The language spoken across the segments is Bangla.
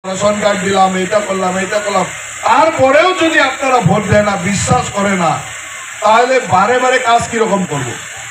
রেশন কার্ড দিলাম, এটা করলাম, এটা করলাম, তারপরেও যদি আপনারা ভোট দেন না, বিশ্বাস করে না, তাহলে বারে বারে কাজ কিরকম করবো?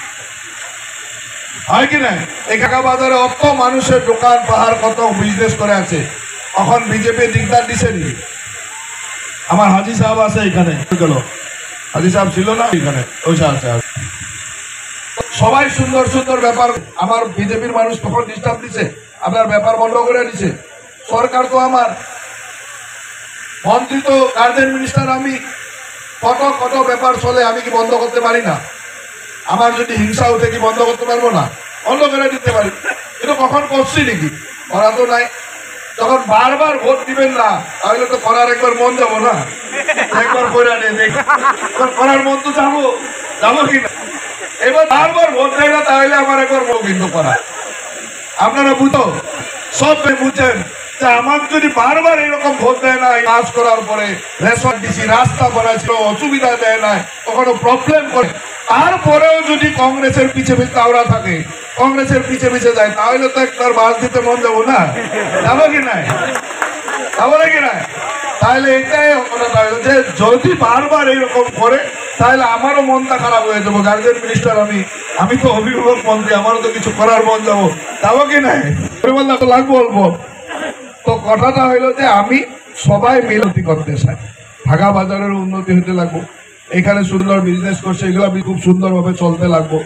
হয় কি না? এই কাকা বাজারে অত মানুষের দোকান পাহাড় কত বিজনেস করে আছে, এখন বিজেপি দিকদার দিছে নি? আমার হাজি সাহেব আছে এখানে, গেল হাজি সাহেব ছিল না এখানে, ওই আছে। সবাই সুন্দর সুন্দর ব্যাপার, আমার বিজেপির মানুষ তখন ডিস্টার্ব দিছে, আপনার ব্যাপার বন্ধ করে দিছে। সরকার তো আমার, মন্ত্রী তো গার্জেন মিনিস্টার, আমি কত কত ব্যাপার চলে, আমি কি বন্ধ করতে পারি না? আমার যদি হিংসা উঠে কি বন্ধ করতে পারবো না? বন্ধ করে দিতে পারি, কিন্তু কখন করছি নাকি? করা তো নাই। যখন বারবার ভোট দিবেন না, তাহলে তো করার একবার মন যাবো না? একবার করে করার মন তো যাবো, যাবো কিনা? এবার বারবার ভোট দেয় না, তাহলে আমার একবার মন কিন্তু করা। আপনারা বুঝো, সব বুঝছেন যে আমার যদি বারবার এরকম ভোট দেয় না, কাজ করার পরে রেশন দিছি, রাস্তা বানাইছিল, অসুবিধা দেয় না, কখনো প্রবলেম করে, তারপরেও যদি কংগ্রেসের পিছে পিছে আওড়া থাকে, কংগ্রেসের পিছে পিছে যায়, তাহলে তো একবার বাস দিতে মন যাবো না? যাবো কি নাই? যাবো নাকি না? তাহলে এটাই কথা, যে যদি বারবার এইরকম করে, তাহলে আমারও মনটা খারাপ হয়ে যাবো। গার্জেন মিনিস্টার আমি তো অভিভাবক মন্ত্রী, আমারও তো কিছু করার মন যাবো, যাবো কি নাই? তো লাগবো অল্প। তো কথাটা হইলো যে আমি সবাই মিলতি করতে চাই, ঢাকা বাজারের উন্নতি হতে লাগবো, এখানে সুন্দর বিজনেস করছে, এগুলো খুব সুন্দরভাবে চলতে লাগবো,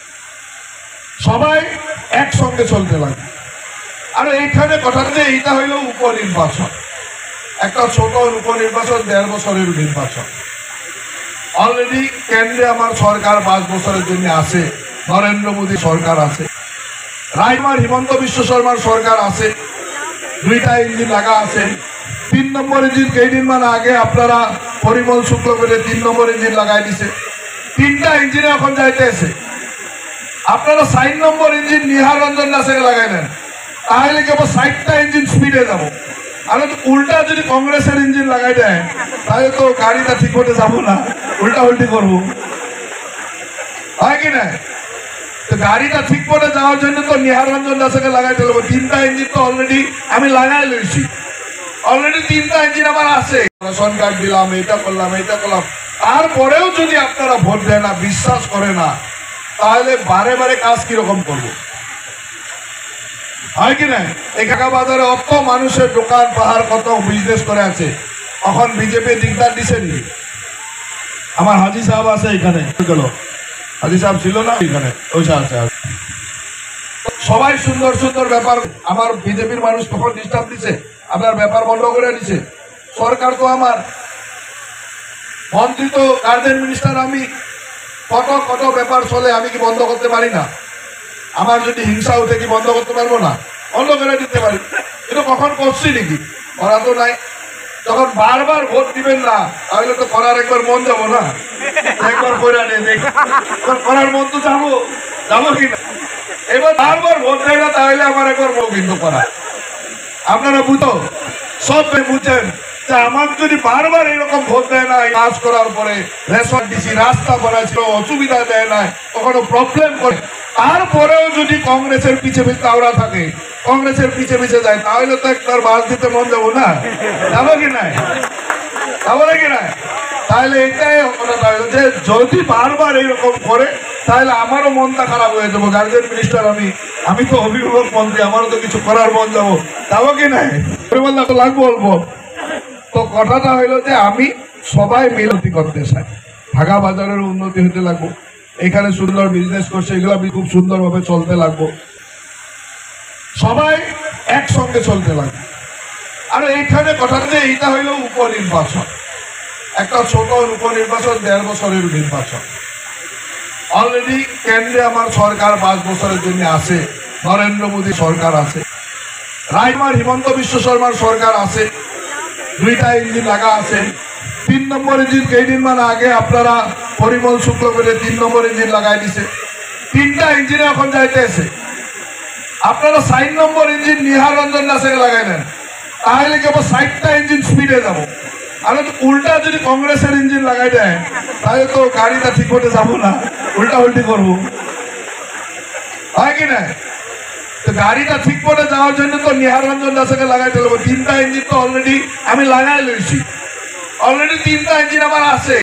সবাই একসঙ্গে চলতে লাগবে। আর এইখানে কথাটা এইটা হইল উপনির্বাচন, একটা ছোট উপনির্বাচন, 1.5 বছরের নির্বাচন। অলরেডি কেন্দ্রে আমার সরকার 5 বছরের জন্য আছে, নরেন্দ্র মোদী সরকার আছে, রাইমার হিমন্ত বিশ্ব শর্মার সরকার আছে, 2টা ইঞ্জিন লাগা আছে। 3 নম্বর ইঞ্জিন কেইদিন মান আগে আপনারা পরিমল শুক্ল করে 3 নম্বর ইঞ্জিন লাগাই দিছে, 3টা ইঞ্জিনে এখন যাইতেছে। আপনারা 4 নম্বর ইঞ্জিন নিহার রঞ্জন দাসে লাগাই নেন, তাহলে কেবল 60টা ইঞ্জিন স্পিডে যাব। আর উল্টা যদি কংগ্রেসের ইঞ্জিন লাগাই দেয়, তাহলে তো গাড়িটা ঠিক মতো যাবো না, উল্টা উল্টি করবো, হয় কি না? তো গাড়িটা ঠিক মতো যাওয়ার জন্য তো নিহার রঞ্জন দাসকে লাগাইতে লাগবো। 3টা ইঞ্জিন তো অলরেডি আমি লাগাই লইছি, অলরেডি 3টা ইঞ্জিন আমার আছে। রেশন কার্ড দিলাম, এটা করলাম, এটা করলাম, তারপরেও যদি আপনারা ভোট দেন না, বিশ্বাস করে না, তাহলে বারে বারে কাজ কিরকম করবো? হয় কি না? এই কাকা বাজারে অত মানুষের দোকান পাহাড় কত বিজনেস করে আছে, এখন বিজেপি দিকদার দিছে নি? আমার হাজি সাহেব আছে এখানে, গেল হাজি সাহেব ছিল না এখানে, ওই আছে। সবাই সুন্দর সুন্দর ব্যাপার, আমার বিজেপির মানুষ তখন ডিস্টার্ব দিছে, আপনার ব্যাপার বন্ধ করে দিছে। সরকার তো আমার, মন্ত্রী তো গার্জেন মিনিস্টার, আমি কত কত ব্যাপার চলে, আমি কি বন্ধ করতে পারি না? আমার যদি হিংসা উঠে কি বন্ধ করতে পারবো না? বন্ধ করে দিতে পারি, কিন্তু কখন করছি নাকি? করা তো নাই। যখন বারবার ভোট দিবেন না, তাহলে তো করার একবার মন যাবো না? একবার করে করার মন তো যাবো, যাবো কিনা? এবার বারবার ভোট দেয় না, তাহলে আমার একবার মন কিন্তু করা। আপনারা বুঝো, সব বুঝছেন যে আমার যদি বারবার এরকম ভোট দেয় না, কাজ করার পরে রেশন দিছি, রাস্তা বানাইছিল, অসুবিধা দেয় না, কখনো প্রবলেম করে, তারপরেও যদি কংগ্রেসের পিছে পিছে আওড়া থাকে, কংগ্রেসের পিছে পিছে যায়, তাহলে তো একবার বাস দিতে মন যাবো না? যাবো কি নাই? যাবো নাকি না? তাহলে এটাই কথা, যে যদি বারবার এইরকম করে, তাহলে আমারও মনটা খারাপ হয়ে যাবো। গার্জেন মিনিস্টার আমি তো অভিভাবক মন্ত্রী, আমারও তো কিছু করার মন যাবো, যাবো কি নাই? তো লাগবো অল্প। তো কথাটা হইলো যে আমি সবাই মিলতি করতে চাই, ঢাকা বাজারের উন্নতি হতে লাগবো, এখানে সুন্দর বিজনেস করছে, এগুলো খুব সুন্দরভাবে চলতে লাগবো, সবাই একসঙ্গে চলতে লাগবে। আর এইখানে কথাটা এইটা হইল উপনির্বাচন, একটা ছোট উপনির্বাচন, 1.5 বছরের নির্বাচন। অলরেডি কেন্দ্রে আমার সরকার 5 বছরের জন্য আছে, নরেন্দ্র মোদী সরকার আছে, রাইমার হিমন্ত বিশ্ব শর্মার সরকার আছে, 2টা ইঞ্জিন লাগা আছে। 3 নম্বর ইঞ্জিন কেইদিন মান আগে আপনারা পরিমল শুক্ল করে 3 নম্বর ইঞ্জিন লাগাই দিছে, 3টা ইঞ্জিনে এখন যাইতেছে। আপনারা 4 নম্বর ইঞ্জিন নিহার রঞ্জন দাসে লাগাই নেন, তাহলে কেবল 60টা ইঞ্জিন স্পিডে যাব। আর উল্টা যদি কংগ্রেসের ইঞ্জিন লাগাই দেয়, তাহলে তো গাড়িটা ঠিক মতো যাবো না, উল্টা উল্টি করবো, হয় কি না? তো গাড়িটা ঠিক করে যাওয়ার জন্য তো নিহার রঞ্জন দাসকে লাগাইতে লাগবে। 3টা ইঞ্জিন তো অলরেডি আমি লাগাই লইছি, অলরেডি 3টা ইঞ্জিন আমার আছে।